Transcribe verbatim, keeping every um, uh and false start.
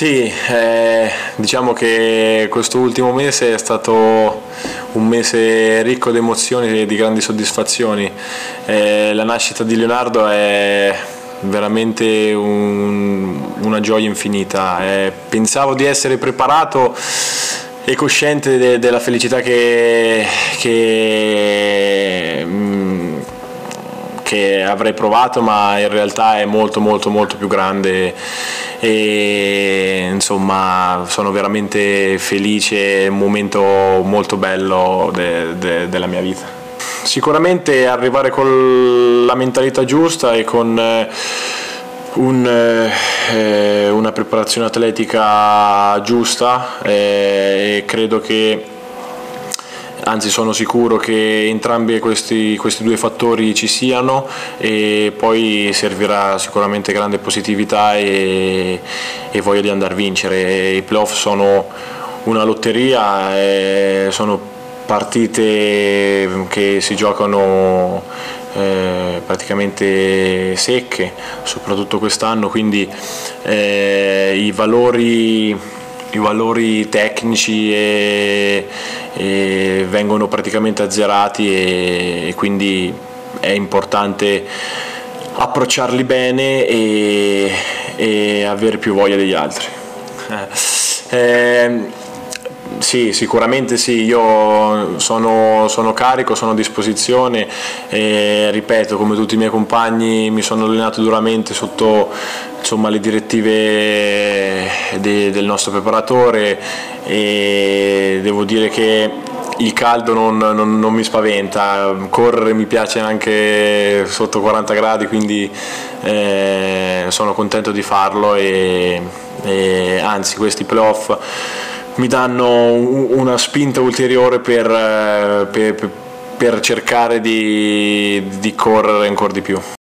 Sì, eh, diciamo che questo ultimo mese è stato un mese ricco di emozioni e di grandi soddisfazioni. Eh, la nascita di Leonardo è veramente un, una gioia infinita. Eh, pensavo di essere preparato e cosciente de, della felicità che, che, mm, che avrei provato, ma in realtà è molto molto molto più grande e insomma sono veramente felice, è un momento molto bello de, de, della mia vita. Sicuramente arrivare con la mentalità giusta e con eh, un, eh, una preparazione atletica giusta, eh, e credo che anzi sono sicuro che entrambi questi, questi due fattori ci siano, e poi servirà sicuramente grande positività e, e voglia di andare a vincere. I playoff sono una lotteria, e sono partite che si giocano eh, praticamente secche, soprattutto quest'anno, quindi eh, i valori i valori tecnici e, e vengono praticamente azzerati, e, e quindi è importante approcciarli bene e, e avere più voglia degli altri. Eh, Sì, sicuramente sì, io sono, sono carico, sono a disposizione e ripeto, come tutti i miei compagni mi sono allenato duramente sotto, insomma, le direttive de, del nostro preparatore, e devo dire che il caldo non, non, non mi spaventa, correre mi piace anche sotto quaranta gradi, quindi eh, sono contento di farlo e, e anzi questi playoff mi danno una spinta ulteriore per, per, per cercare di, di correre ancora di più.